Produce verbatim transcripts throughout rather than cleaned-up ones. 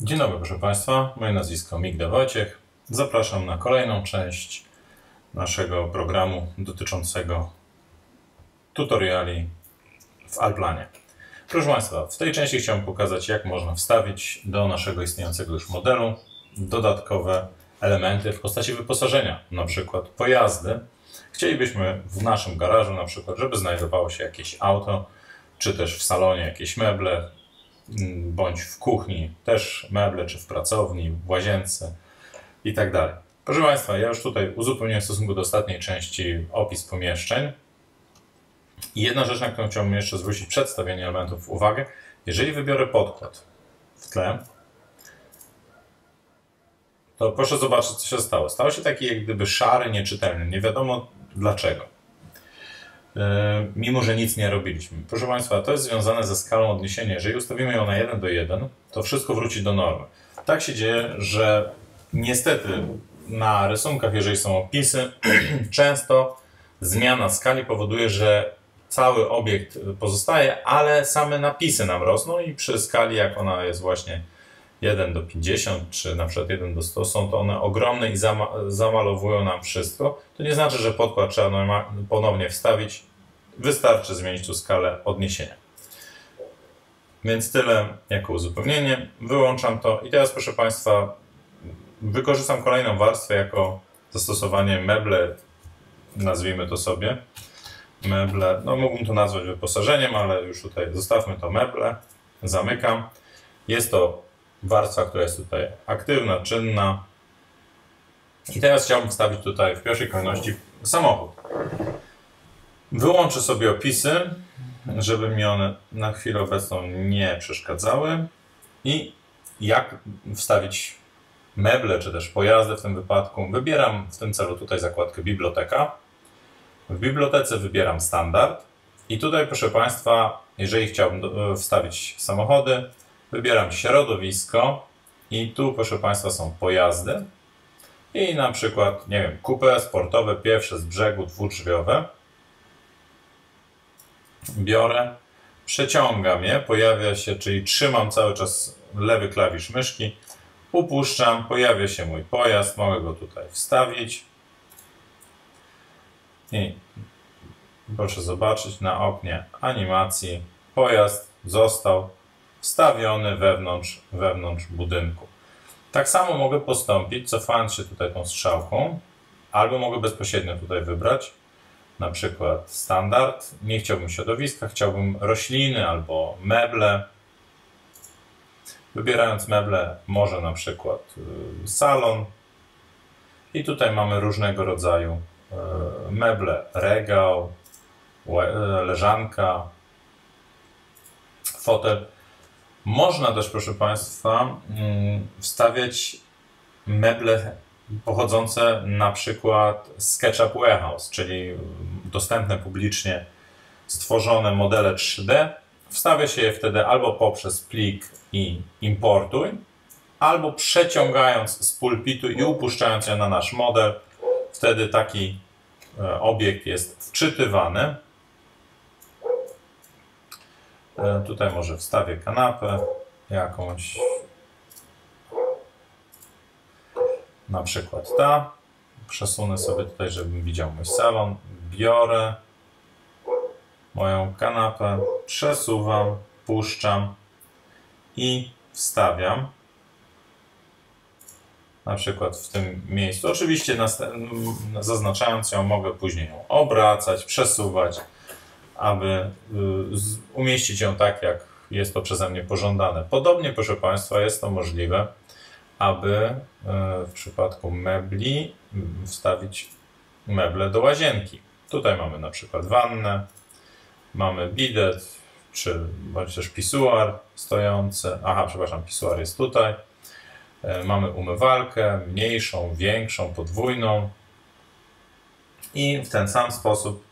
Dzień dobry, proszę Państwa. Moje nazwisko Migda Wojciech. Zapraszam na kolejną część naszego programu dotyczącego tutoriali w Allplanie. Proszę Państwa, w tej części chciałem pokazać, jak można wstawić do naszego istniejącego już modelu dodatkowe elementy w postaci wyposażenia, na przykład pojazdy. Chcielibyśmy w naszym garażu, na przykład, żeby znajdowało się jakieś auto, czy też w salonie jakieś meble, bądź w kuchni też meble, czy w pracowni, w łazience i tak dalej. Proszę Państwa, ja już tutaj uzupełniłem w stosunku do ostatniej części opis pomieszczeń. I jedna rzecz, na którą chciałbym jeszcze zwrócić przed stawieniem elementów uwagę, jeżeli wybiorę podkład w tle, to proszę zobaczyć, co się stało. Stało się taki jak gdyby szary, nieczytelny, nie wiadomo dlaczego. Yy, mimo że nic nie robiliśmy. Proszę Państwa, to jest związane ze skalą odniesienia. Jeżeli ustawimy ją na jeden do jeden, to wszystko wróci do normy. Tak się dzieje, że niestety na rysunkach, jeżeli są opisy, często zmiana skali powoduje, że cały obiekt pozostaje, ale same napisy nam rosną i przy skali, jak ona jest właśnie jeden do pięćdziesięciu, czy na przykład jeden do stu, są to one ogromne i zama zamalowują nam wszystko. To nie znaczy, że podkład trzeba ponownie wstawić. Wystarczy zmienić tu skalę odniesienia. Więc tyle jako uzupełnienie. Wyłączam to i teraz, proszę Państwa, wykorzystam kolejną warstwę jako zastosowanie meble, nazwijmy to sobie. Meble, no mógłbym to nazwać wyposażeniem, ale już tutaj zostawmy to meble. Zamykam. Jest to warstwa, która jest tutaj aktywna, czynna. I teraz chciałbym wstawić tutaj w pierwszej kolejności samochód. Wyłączę sobie opisy, żeby mi one na chwilę obecną nie przeszkadzały. I jak wstawić meble, czy też pojazdy w tym wypadku. Wybieram w tym celu tutaj zakładkę biblioteka. W bibliotece wybieram standard. I tutaj, proszę Państwa, jeżeli chciałbym wstawić samochody, wybieram środowisko i tu, proszę Państwa, są pojazdy i na przykład, nie wiem, coupe sportowe, pierwsze z brzegu, dwudrzwiowe. Biorę, przeciągam je, pojawia się, czyli trzymam cały czas lewy klawisz myszki, upuszczam, pojawia się mój pojazd, mogę go tutaj wstawić i proszę zobaczyć na oknie animacji, pojazd został wstawiony wewnątrz, wewnątrz budynku. Tak samo mogę postąpić, cofając się tutaj tą strzałką, albo mogę bezpośrednio tutaj wybrać, na przykład standard. Nie chciałbym środowiska, chciałbym rośliny albo meble. Wybierając meble, może na przykład salon. I tutaj mamy różnego rodzaju meble, regał, leżanka, fotel. Można też, proszę Państwa, wstawiać meble pochodzące na przykład z SketchUp Warehouse, czyli dostępne publicznie stworzone modele trzy D. Wstawia się je wtedy albo poprzez plik i importuj, albo przeciągając z pulpitu i upuszczając je na nasz model. Wtedy taki obiekt jest wczytywany. Tutaj może wstawię kanapę jakąś, na przykład ta. Przesunę sobie tutaj, żebym widział mój salon. Biorę moją kanapę, przesuwam, puszczam i wstawiam. Na przykład w tym miejscu. Oczywiście zaznaczając ją, mogę później ją obracać, przesuwać, aby umieścić ją tak, jak jest to przeze mnie pożądane. Podobnie, proszę Państwa, jest to możliwe, aby w przypadku mebli wstawić meble do łazienki. Tutaj mamy na przykład wannę, mamy bidet, czy bądź też pisuar stojący. Aha, przepraszam, pisuar jest tutaj. Mamy umywalkę, mniejszą, większą, podwójną. I w ten sam sposób,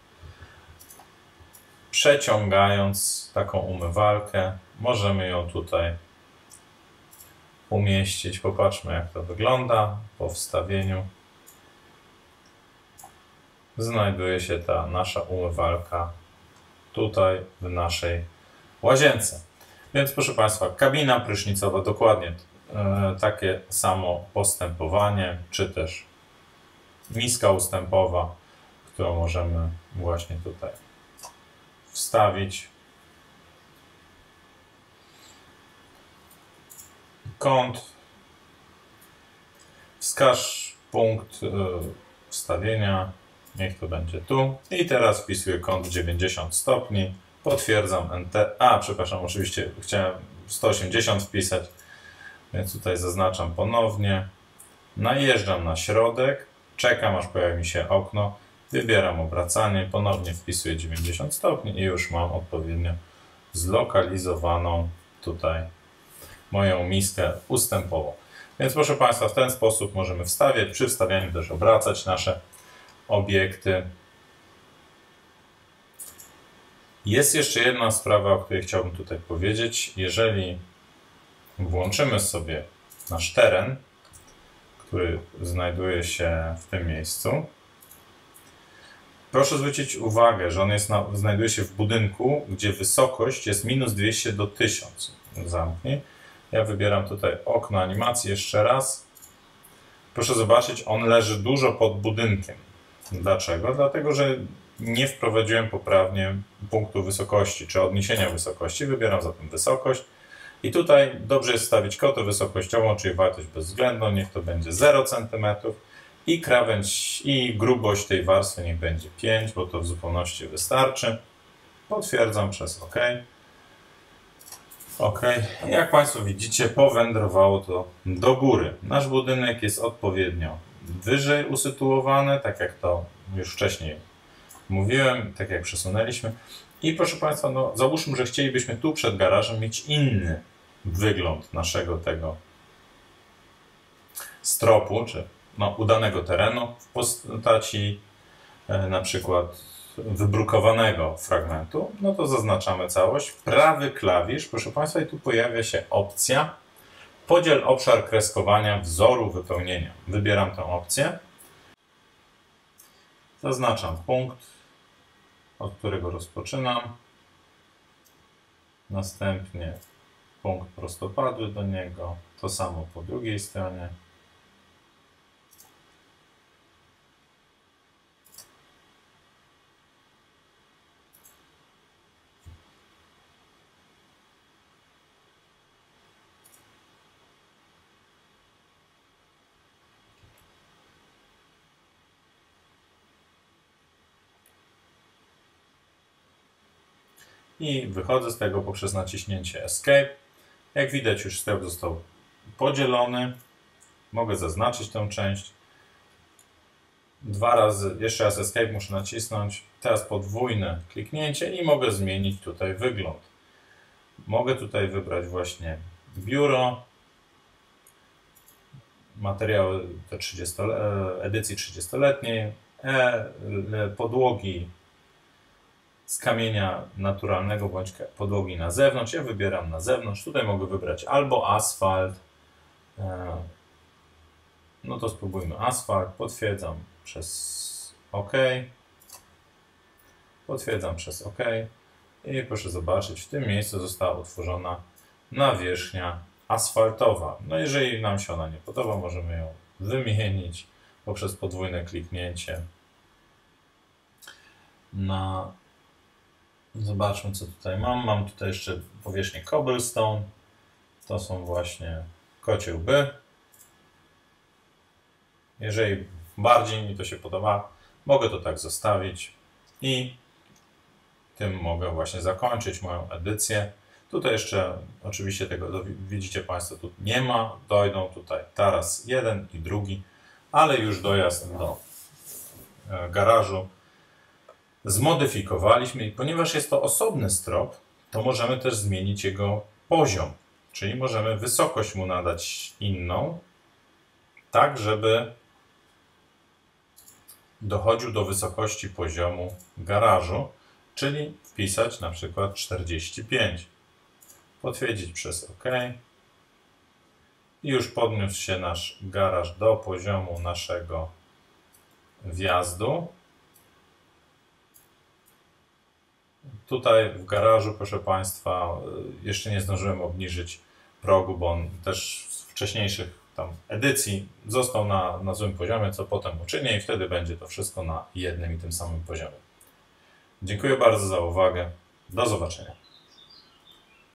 przeciągając taką umywalkę, możemy ją tutaj umieścić. Popatrzmy, jak to wygląda po wstawieniu. Znajduje się ta nasza umywalka tutaj w naszej łazience. Więc proszę Państwa, kabina prysznicowa, dokładnie e, takie samo postępowanie, czy też miska ustępowa, którą możemy właśnie tutaj wstawić. Kąt. Wskaż punkt e, wstawienia. Niech to będzie tu. I teraz wpisuję kąt dziewięćdziesiąt stopni. Potwierdzam Enter. A, przepraszam, oczywiście chciałem sto osiemdziesiąt wpisać, więc tutaj zaznaczam ponownie. Najeżdżam na środek. Czekam, aż pojawi się okno. Wybieram obracanie. Ponownie wpisuję dziewięćdziesiąt stopni i już mam odpowiednio zlokalizowaną tutaj moją miskę ustępową. Więc proszę Państwa, w ten sposób możemy wstawiać, przy wstawianiu też obracać nasze obiekty. Jest jeszcze jedna sprawa, o której chciałbym tutaj powiedzieć. Jeżeli włączymy sobie nasz teren, który znajduje się w tym miejscu, proszę zwrócić uwagę, że on jest na, znajduje się w budynku, gdzie wysokość jest minus dwieście do tysiąca. Zamknij. Ja wybieram tutaj okno animacji jeszcze raz. Proszę zobaczyć, on leży dużo pod budynkiem. Dlaczego? Dlatego, że nie wprowadziłem poprawnie punktu wysokości, czy odniesienia wysokości. Wybieram zatem wysokość. I tutaj dobrze jest wstawić kotę wysokościową, czyli wartość bezwzględną. Niech to będzie zero centymetrów. I krawędź, i grubość tej warstwy niech będzie pięć, bo to w zupełności wystarczy. Potwierdzam przez OK. OK. Jak Państwo widzicie, powędrowało to do góry. Nasz budynek jest odpowiednio wyżej usytuowany, tak jak to już wcześniej mówiłem, tak jak przesunęliśmy. I proszę Państwa, no, załóżmy, że chcielibyśmy tu przed garażem mieć inny wygląd naszego tego stropu, czy no, udanego terenu w postaci e, na przykład wybrukowanego fragmentu, no to zaznaczamy całość. Prawy klawisz, proszę Państwa, i tu pojawia się opcja podziel obszar kreskowania wzoru wypełnienia. Wybieram tę opcję. Zaznaczam punkt, od którego rozpoczynam. Następnie punkt prostopadły do niego. To samo po drugiej stronie. I wychodzę z tego poprzez naciśnięcie Escape. Jak widać, już step został podzielony. Mogę zaznaczyć tę część. Dwa razy, jeszcze raz Escape muszę nacisnąć. Teraz podwójne kliknięcie i mogę zmienić tutaj wygląd. Mogę tutaj wybrać właśnie biuro, materiały te trzydzieści, edycji trzydziestoletniej, e, podłogi z kamienia naturalnego bądź podłogi na zewnątrz. Ja wybieram na zewnątrz. Tutaj mogę wybrać albo asfalt. No to spróbujmy asfalt. Potwierdzam przez OK. Potwierdzam przez OK. I proszę zobaczyć, w tym miejscu została utworzona nawierzchnia asfaltowa. No jeżeli nam się ona nie podoba, możemy ją wymienić poprzez podwójne kliknięcie na... Zobaczmy, co tutaj mam. Mam tutaj jeszcze powierzchnię cobblestone. To są właśnie kocie łby. Jeżeli bardziej mi to się podoba, mogę to tak zostawić i tym mogę właśnie zakończyć moją edycję. Tutaj jeszcze oczywiście tego, widzicie Państwo, tu nie ma. Dojdą tutaj taras jeden i drugi, ale już dojazd do garażu zmodyfikowaliśmy i ponieważ jest to osobny strop, to możemy też zmienić jego poziom, czyli możemy wysokość mu nadać inną, tak żeby dochodził do wysokości poziomu garażu, czyli wpisać na przykład czterdzieści pięć. Potwierdzić przez OK. I już podniósł się nasz garaż do poziomu naszego wjazdu. Tutaj w garażu, proszę Państwa, jeszcze nie zdążyłem obniżyć progu, bo on też wcześniejszych tam edycji został na, na złym poziomie, co potem uczynię i wtedy będzie to wszystko na jednym i tym samym poziomie. Dziękuję bardzo za uwagę. Do zobaczenia.